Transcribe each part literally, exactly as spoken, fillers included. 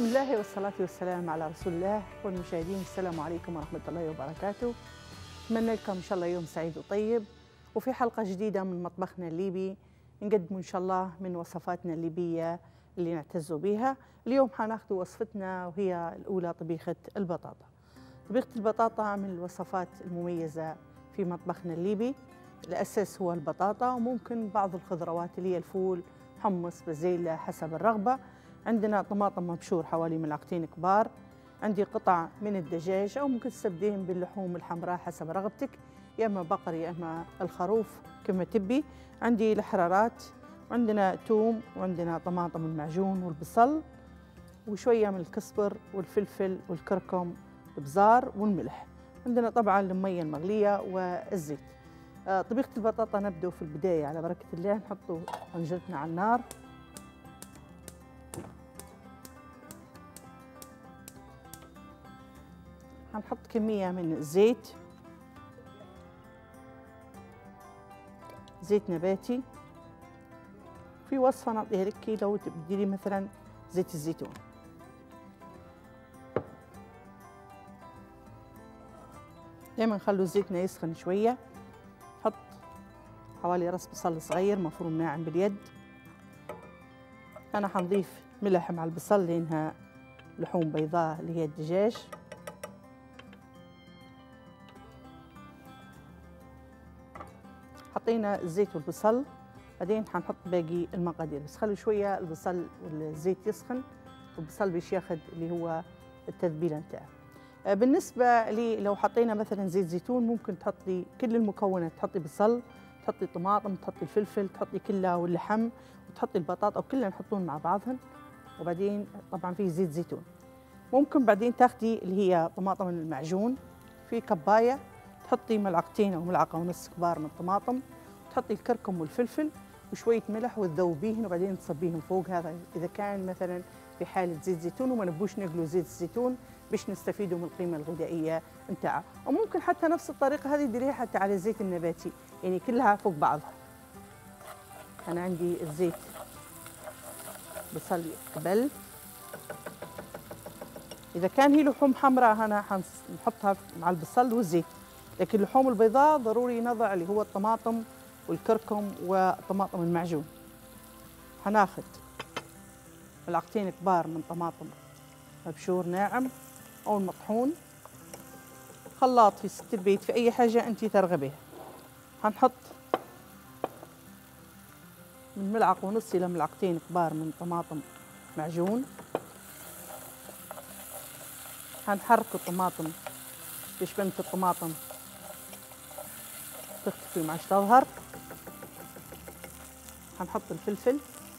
بسم الله والصلاة والسلام على رسول الله. والمشاهدين السلام عليكم ورحمة الله وبركاته. أتمنى لكم إن شاء الله يوم سعيد وطيب، وفي حلقة جديدة من مطبخنا الليبي نقدم إن شاء الله من وصفاتنا الليبية اللي نعتز بها. اليوم حناخذ وصفتنا وهي الأولى طبيخة البطاطا. طبيخة البطاطا من الوصفات المميزة في مطبخنا الليبي. الأساس هو البطاطا وممكن بعض الخضروات اللي هي الفول، حمص، بزيلة حسب الرغبة. عندنا طماطم مبشور حوالي ملعقتين كبار. عندي قطع من الدجاج أو ممكن تستبدلين باللحوم الحمراء حسب رغبتك، يا إما بقر يا إما الخروف كما تبي. عندي الحرارات، وعندنا توم، وعندنا طماطم المعجون والبصل، وشوية من الكزبر والفلفل والكركم، البزار والملح. عندنا طبعا المية المغلية والزيت. آه، طبيخة البطاطا نبدأ في البداية على بركة الله. نحط طنجرتنا على النار، هنحط كمية من الزيت، زيت نباتي. في وصفة نعطيها لك لو تبدلي مثلا زيت الزيتون. دايما نخلو زيتنا يسخن شوية. نحط حوالي راس بصل صغير مفروم ناعم باليد. أنا حنضيف ملح مع البصل لأنها لحوم بيضاء اللي هي الدجاج. حطينا الزيت والبصل، بعدين حنحط باقي المقادير، بس خلوا شويه البصل والزيت يسخن، والبصل باش ياخذ اللي هو التتبيله نتاعه. بالنسبه لي لو حطينا مثلا زيت زيتون ممكن تحطي كل المكونات، تحطي بصل، تحطي طماطم، تحطي الفلفل، تحطي كلها واللحم، وتحطي البطاطا وكلها نحطون مع بعضهن. وبعدين طبعا في زيت زيتون. ممكن بعدين تاخدي اللي هي طماطم المعجون في كبايه، تحطي ملعقتين او ملعقه ونص كبار من الطماطم، تحطي الكركم والفلفل وشويه ملح وتذوبيهن، وبعدين تصبيهم فوق. هذا اذا كان مثلا في حاله زيت زيتون وما نبوش نقلوا زيت الزيتون باش نستفيدوا من القيمه الغذائيه نتاعها. وممكن حتى نفس الطريقه هذه ديريها حتى على الزيت النباتي، يعني كلها فوق بعضها. انا عندي الزيت بصل قبل. اذا كان هي لحوم حمراء هنا حنحطها مع البصل والزيت، لكن اللحوم البيضاء ضروري نضع اللي هو الطماطم والكركم والطماطم المعجون. هناخد ملعقتين كبار من طماطم مبشور ناعم او المطحون، خلاط في ست البيت في اي حاجه انت ترغبيها. هنحط من ملعقه ونص الى ملعقتين كبار من طماطم معجون. هنحرك الطماطم باش بنت الطماطم تختفي وما عادش تظهر. هنحط الفلفل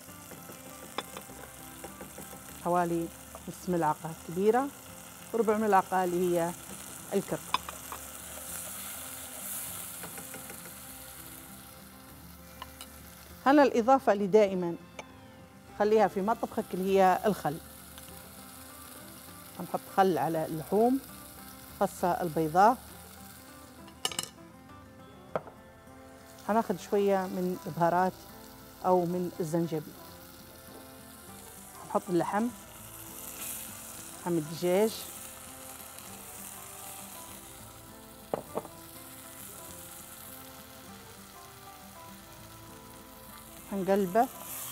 حوالي نص ملعقة كبيرة، وربع ملعقة اللي هي الكركم. هنا الإضافة اللي دائما خليها في مطبخك اللي هي الخل. هنحط خل على اللحوم خاصة البيضاء. هناخد شوية من البهارات أو من الزنجبيل. هنحط اللحم، لحم الدجاج، هنقلبه.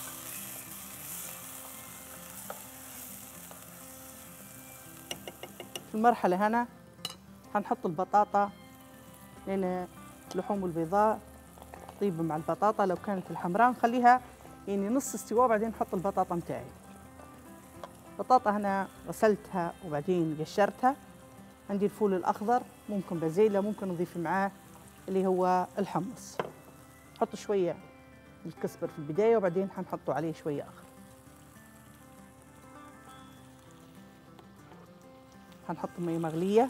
في المرحلة هنا هنحط البطاطا، لأن اللحوم البيضاء طيب مع البطاطا. لو كانت الحمراء نخليها يعني نص استواء، بعدين نحط البطاطا متاعي. البطاطا هنا غسلتها وبعدين قشرتها. عندي الفول الأخضر، ممكن بازيلة، ممكن نضيف معاه اللي هو الحمص. نحط شوية الكزبر في البداية وبعدين حنحطوا عليه شوية آخر. هنحط مية مغلية،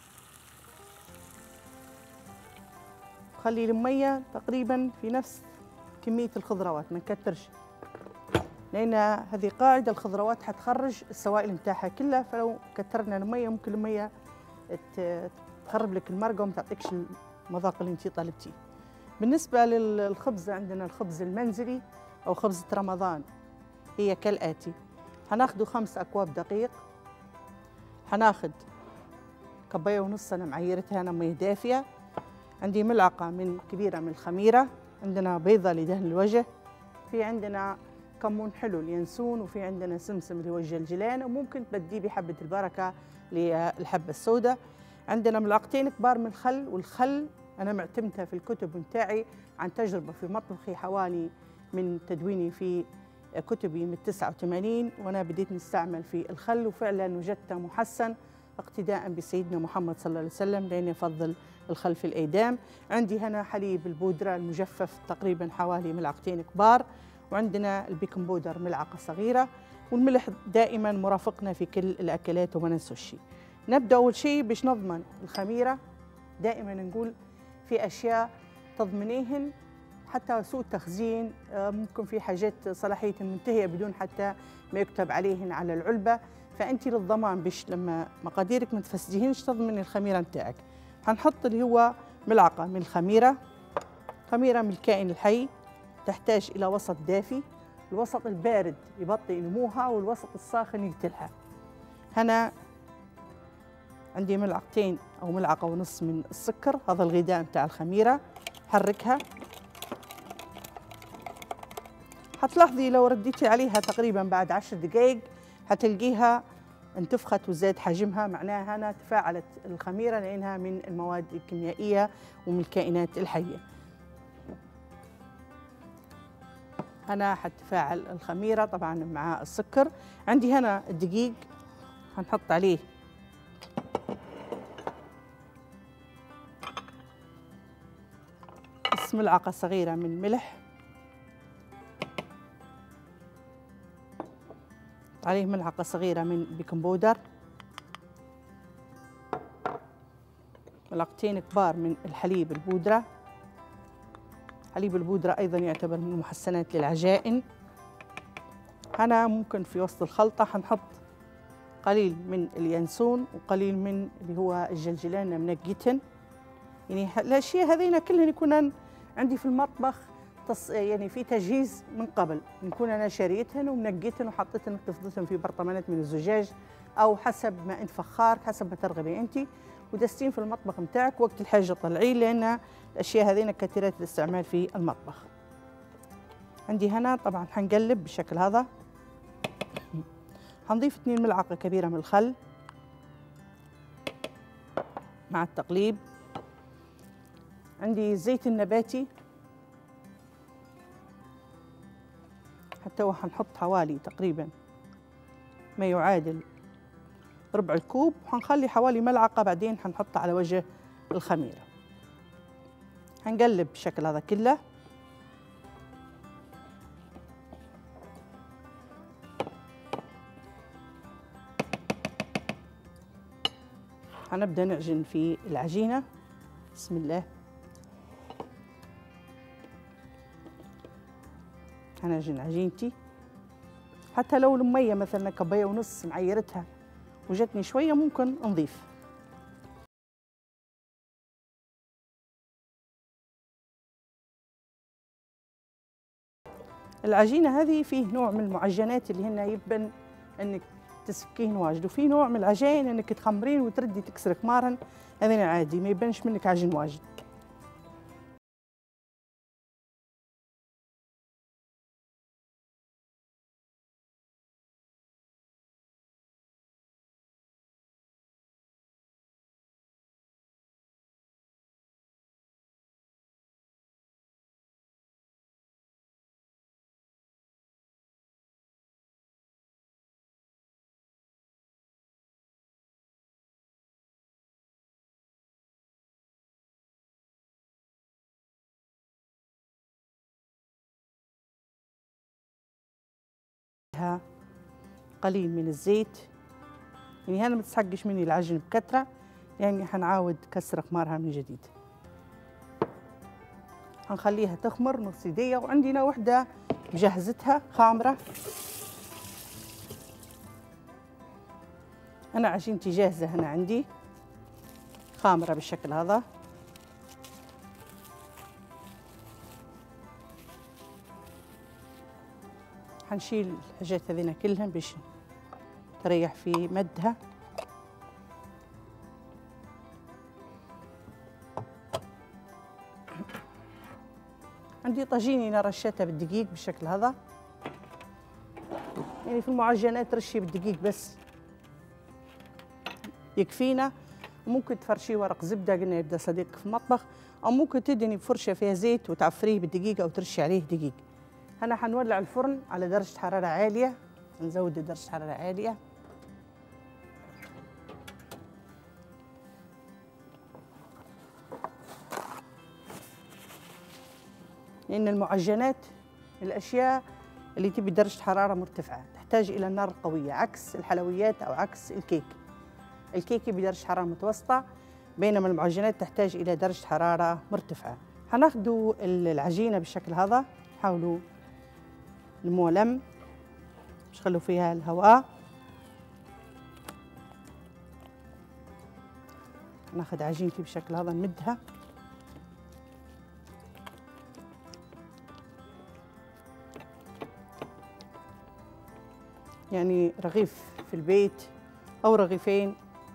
خلي المية تقريبا في نفس كمية الخضروات، ما نكترش، لأن هذه قاعدة الخضروات حتخرج السوائل نتاعها كلها. فلو كترنا المية ممكن المية تخرب لك المرقة وما تعطيكش المذاق اللي انتي طالبتيه. بالنسبة للخبز، عندنا الخبز المنزلي أو خبزة رمضان، هي كالآتي. حناخدوا خمس أكواب دقيق، حناخد كوباية ونص أنا معيرتها أنا مية دافية، عندي ملعقة من كبيرة من الخميرة، عندنا بيضة لدهن الوجه، في عندنا كمون حلو اليانسون، وفي عندنا سمسم اللي هو الجلجلان، وممكن تبديه بحبة البركة للحبة السوداء. عندنا ملعقتين كبار من الخل، والخل أنا معتمدها في الكتب متاعي عن تجربة في مطبخي حوالي من تدويني في كتبي من تسعة وثمانين، وأنا بديت نستعمل في الخل وفعلا وجدته محسن اقتداء بسيدنا محمد صلى الله عليه وسلم، لأني أفضل الخل في الإيدام. عندي هنا حليب البودرة المجفف تقريبا حوالي ملعقتين كبار، وعندنا البيكنج بودر ملعقة صغيرة، والملح دائما مرافقنا في كل الأكلات وما ننسوش شيء. نبدأ أول شيء باش نضمن الخميرة، دائما نقول في أشياء تضمنيهن حتى سوء التخزين، ممكن في حاجات صلاحية منتهية بدون حتى ما يكتب عليهن على العلبة، فأنت للضمان باش لما مقاديرك ما تفسديهنش تضمن الخميرة نتاعك. هنحط اللي هو ملعقة من الخميرة، خميرة من الكائن الحي، تحتاج إلى وسط دافي، الوسط البارد يبطئ نموها والوسط الساخن يقتلها. هنا عندي ملعقتين أو ملعقة ونص من السكر، هذا الغذاء نتاع الخميرة، حركها. هتلاحظي لو رديتي عليها تقريبا بعد عشر دقائق هتلقيها انتفخت وزاد حجمها، معناها هنا تفاعلت الخميرة لأنها من المواد الكيميائية ومن الكائنات الحية. هنا حتفاعل الخميرة طبعا مع السكر. عندي هنا الدقيق هنحط عليه نص ملعقة صغيرة من ملح، عليه ملعقة صغيرة من بيكنج بودر، ملعقتين كبار من الحليب البودرة. حليب البودرة أيضا يعتبر من المحسنات للعجائن. هنا ممكن في وسط الخلطة هنحط قليل من اليانسون وقليل من اللي هو الجلجلان منقيتن، يعني الأشياء هذين كلهن يكون عندي في المطبخ تص... يعني في تجهيز من قبل، نكون أنا شاريتهن ومنقيتهن وحطيتهن حفظتهن في برطمانات من الزجاج أو حسب ما أنت فخار، حسب ما ترغبي أنت، ودستين في المطبخ متاعك وقت الحاجة طلعيه، لأن الأشياء هذين كثيرة الاستعمال في المطبخ. عندي هنا طبعا حنقلب بالشكل هذا، حنضيف اثنين ملعقة كبيرة من الخل مع التقليب. عندي الزيت النباتي حتى هو حنحط حوالي تقريبا ما يعادل ربع الكوب، وحنخلي حوالي ملعقة بعدين حنحطها على وجه الخميرة. حنقلب بالشكل هذا كله. حنبدأ نعجن في العجينة، بسم الله. هنعجن عجينتي، حتى لو المية مثلا كوباية ونص معيرتها وجتني شوية ممكن نضيف. العجينة هذه فيه نوع من المعجنات اللي هن يبن انك تسفكين واجد، وفي نوع من العجائن انك تخمرين وتردي تكسر كمارن، هذين عادي ما يبانش منك عجين واجد. قليل من الزيت، يعني هنا ما تسحقش مني العجن بكثره، يعني حنعاود كسر خمارها من جديد. حنخليها تخمر نص دقيقة، وعندنا وحده مجهزتها خامره. انا عجينتي جاهزه هنا عندي خامره بالشكل هذا. حنشيل الحاجات هذينا كلهن باش تريح في مدها. عندي طاجين أنا رشيتها بالدقيق بالشكل هذا، يعني في المعجنات رشي بالدقيق بس يكفينا. وممكن تفرشيه ورق زبدة قلنا يبدأ صديقك في المطبخ، أو ممكن تدهني بفرشة فيها زيت وتعفريه بالدقيق أو ترشي عليه دقيق. هنا حنولع الفرن على درجة حرارة عالية، نزود درجة حرارة عالية. لأن المعجنات الأشياء اللي تبي درجة حرارة مرتفعة تحتاج إلى النار القوية، عكس الحلويات أو عكس الكيك. الكيك بدرجة حرارة متوسطة، بينما المعجنات تحتاج إلى درجة حرارة مرتفعة. هناخدوا العجينة بالشكل هذا، حاولوا نموها لم، مش خلوا فيها الهواء. ناخذ عجينتي بالشكل هذا نمدها، يعني رغيف في البيت أو رغيفين،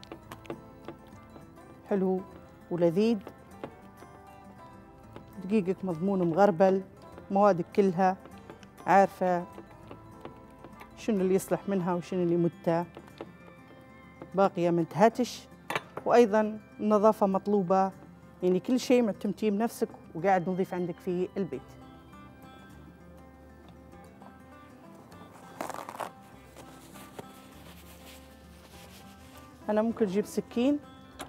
حلو ولذيذ. دقيقك مضمون مغربل، موادك كلها عارفة شنو اللي يصلح منها وشنو اللي متى باقية ما انتهتش. وأيضا النظافة مطلوبة، يعني كل شيء معتمتيه بنفسك وقاعد نظيف عندك في البيت. أنا ممكن أجيب سكين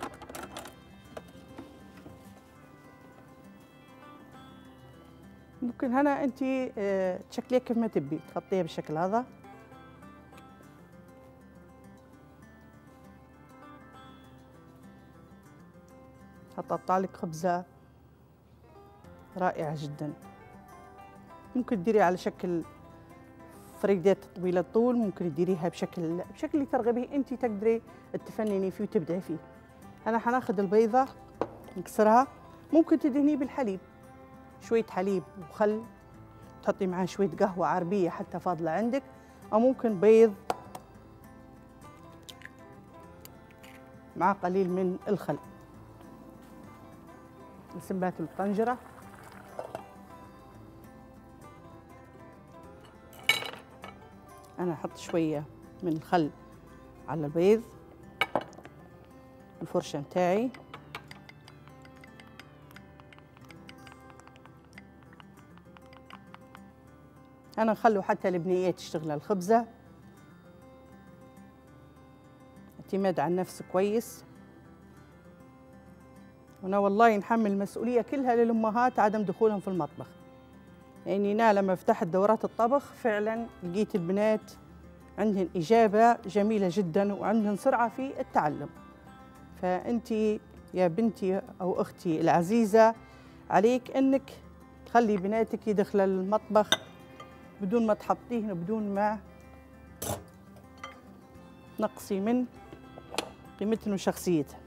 ممكن هنا أنت تشكليها كيف ما تبي، تخطيها بالشكل هذا. حططع لك خبزة رائعة جدا. ممكن تديريها على شكل فريدات طويلة الطول، ممكن تديريها بشكل بشكل اللي ترغبيه انت، تقدري تفنني فيه وتبدعي فيه. انا حناخذ البيضة نكسرها، ممكن تدهنيه بالحليب، شوية حليب وخل، تحطي معاه شوية قهوة عربية حتى فاضلة عندك، او ممكن بيض مع قليل من الخل. نسبات الطنجرة، أنا أحط شوية من الخل على البيض، الفرشة متاعي، أنا نخلو حتى البنيات تشتغل الخبزة، اعتماد على النفس كويس. وأنا والله نحمل المسؤولية كلها للأمهات عدم دخولهم في المطبخ، يعني أنا لما فتحت دورات الطبخ فعلا لقيت البنات عندهن إجابة جميلة جدا وعندهن سرعة في التعلم. فأنت يا بنتي أو أختي العزيزة عليك أنك تخلي بناتك يدخلوا المطبخ بدون ما تحطيهن وبدون ما تنقصي من قيمتهن وشخصيتهن.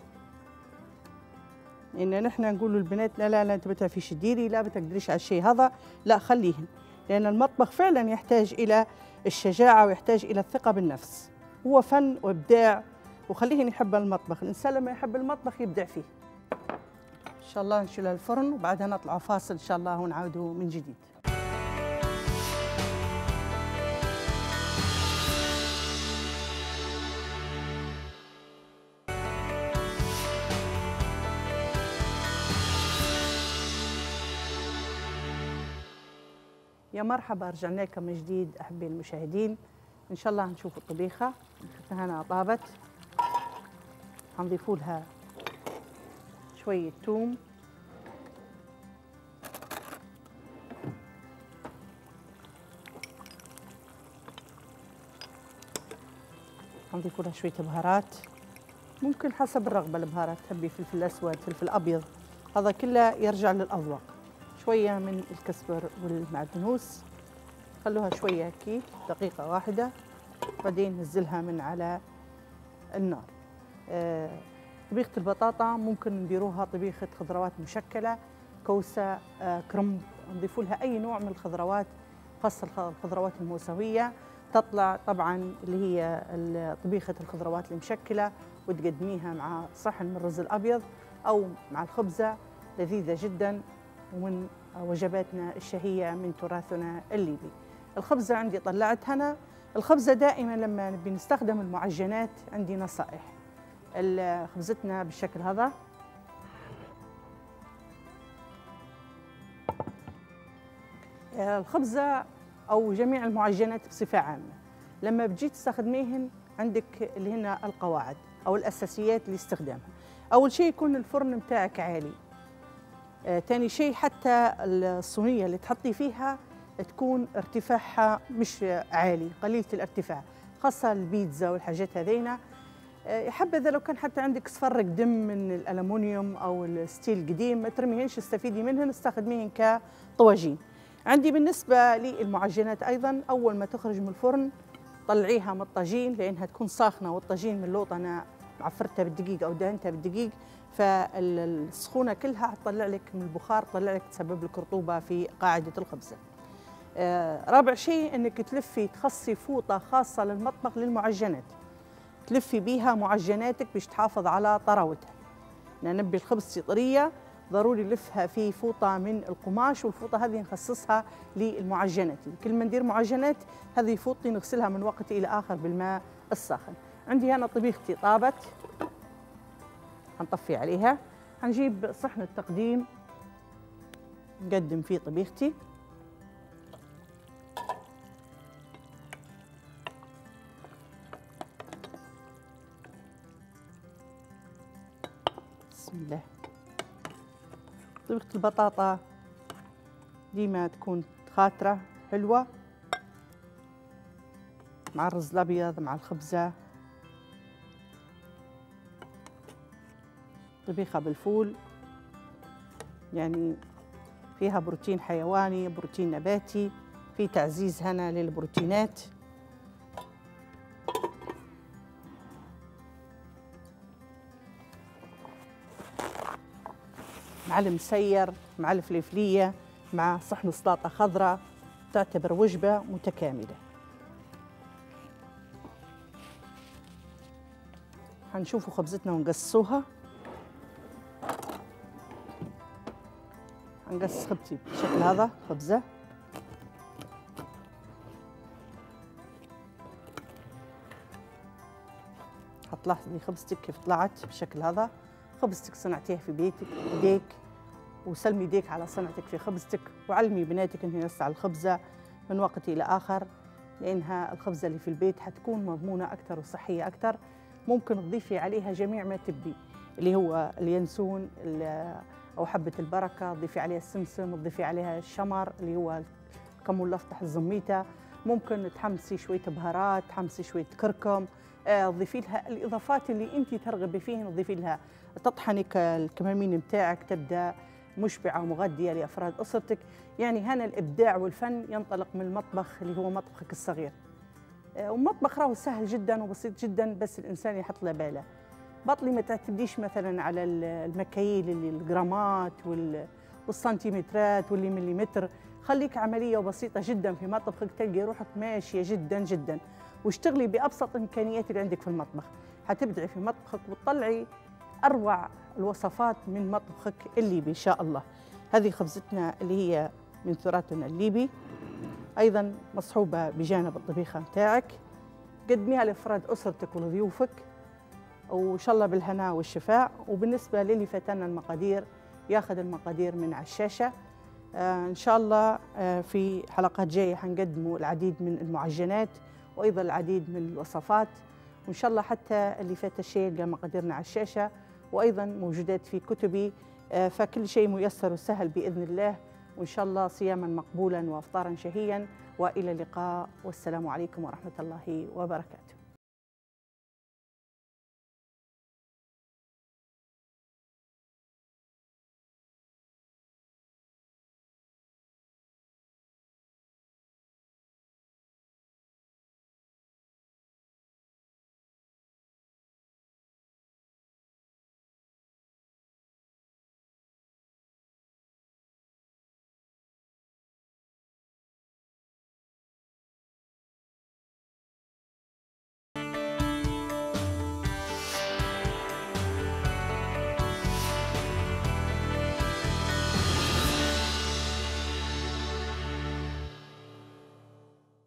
إن نحن نقول للبنات لا لا لا انت بتعرفيش ديري، لا بتقدريش على الشيء هذا، لا خليهن، لأن المطبخ فعلا يحتاج إلى الشجاعة ويحتاج إلى الثقة بالنفس، هو فن وإبداع، وخليهن يحب المطبخ. الإنسان لما يحب المطبخ يبدع فيه. إن شاء الله نشيلها الفرن وبعدها نطلع فاصل إن شاء الله ونعودوا من جديد. يا مرحبا، رجعنا لكم من جديد احبائي المشاهدين. ان شاء الله نشوف الطبيخه هنا طابت، حنضيفوا لها شويه ثوم، حنضيفوا لها شويه بهارات، ممكن حسب الرغبه البهارات، تحبي فلفل اسود فلفل ابيض، هذا كله يرجع للاذواق. شويه من الكزبر والمعدنوس، خلوها شويه هيك دقيقه واحده، بعدين نزلها من على النار. آه، طبيخه البطاطا ممكن نديروها طبيخه خضروات مشكله، كوسه، آه، كرنب، نضيفوا لها اي نوع من الخضروات، خاصه الخضروات الموسويه، تطلع طبعا اللي هي طبيخة الخضروات المشكلة، وتقدميها مع صحن من الرز الأبيض أو مع الخبزة، لذيذة جدا ومن وجباتنا الشهية من تراثنا الليبي. الخبزة عندي طلعت هنا. الخبزة دائما لما نبي نستخدم المعجنات عندي نصائح. خبزتنا بالشكل هذا، الخبزة أو جميع المعجنات بصفة عامة لما بتجي تستخدميهن عندك اللي هن القواعد أو الأساسيات لاستخدامها. أول شيء يكون الفرن متاعك عالي. آه، تاني شيء حتى الصينية اللي تحطي فيها تكون ارتفاعها مش عالي، قليلة الارتفاع، خاصة البيتزا والحاجات هذينا. آه، حبذا لو كان حتى عندك صفر قدم من الألمنيوم أو الستيل قديم ما ترميهنش، استفيدي منهن، استخدميهن كطواجين. عندي بالنسبة للمعجنات أيضا، أول ما تخرج من الفرن طلعيها من الطاجين لأنها تكون ساخنة، والطاجين من لوط أنا عفرتها بالدقيق أو دهنتها بالدقيق، فالسخونة كلها تطلع لك من البخار، تطلع لك تسبب لك رطوبة في قاعدة الخبزة. آه رابع شيء أنك تلفي تخصي فوطة خاصة للمطبخ للمعجنات، تلفي بيها معجناتك باش تحافظ على طراوتها. نبي الخبز طرية ضروري نلفها في فوطة من القماش، والفوطة هذه نخصصها للمعجنات. كل ما ندير معجنات هذه فوطتي نغسلها من وقت إلى آخر بالماء الساخن. عندي هنا طبيختي طابت، هنطفي عليها. هنجيب صحن التقديم نقدم فيه طبيختي. بسم الله. طبيخة البطاطا ديما تكون خاطرة حلوة مع الرز الأبيض مع الخبزة. طبيخة بالفول يعني فيها بروتين حيواني، بروتين نباتي، في تعزيز هنا للبروتينات. مع المسير مع الفليفلية مع صحن سلطة خضراء، تعتبر وجبة متكاملة. هنشوفوا خبزتنا ونقصوها. هنقص خبزتي بالشكل هذا، خبزة هتلاحظي خبزتك كيف طلعت بالشكل هذا. خبزتك صنعتيها في بيتك ايديك، وسلمي ايديك على صنعتك في خبزتك، وعلمي بناتك انهم يصنعوا الخبزه من وقت الى اخر، لانها الخبزه اللي في البيت حتكون مضمونه اكثر وصحيه اكثر. ممكن تضيفي عليها جميع ما تبي، اللي هو اليانسون او حبه البركه، تضيفي عليها السمسم، تضيفي عليها الشمر اللي هو الكمون الافتح الزميته، ممكن تحمسي شويه بهارات، تحمسي شويه كركم، تضيفي لها الاضافات اللي انت ترغبي فيهن، تضيفي لها تطحني الكمامين بتاعك، تبدا مشبعه ومغذيه لافراد اسرتك. يعني هنا الابداع والفن ينطلق من المطبخ اللي هو مطبخك الصغير. ومطبخ راهو سهل جدا وبسيط جدا، بس الانسان يحط له باله. بطلي ما تعتمديش مثلا على المكاييل اللي الجرامات والسنتيمترات واللي مليمتر، خليك عمليه وبسيطه جدا في مطبخك، تلقي روحك ماشيه جدا جدا. واشتغلي بابسط الامكانيات اللي عندك في المطبخ، حتبدعي في مطبخك وتطلعي اروع الوصفات من مطبخك الليبي ان شاء الله. هذه خبزتنا اللي هي من تراثنا الليبي، ايضا مصحوبه بجانب الطبيخه نتاعك. قدميها لافراد اسرتك ولضيوفك وان شاء الله بالهناء والشفاء. وبالنسبه للي فاتنا المقادير ياخذ المقادير من على الشاشه. آه ان شاء الله آه في حلقات جايه حنقدموا العديد من المعجنات وايضا العديد من الوصفات، وان شاء الله حتى اللي فات الشيء يلقى مقاديرنا على الشاشه، وايضا موجودات في كتبي. آه فكل شيء ميسر وسهل باذن الله، وان شاء الله صياما مقبولا وافطارا شهيا، والى اللقاء والسلام عليكم ورحمه الله وبركاته.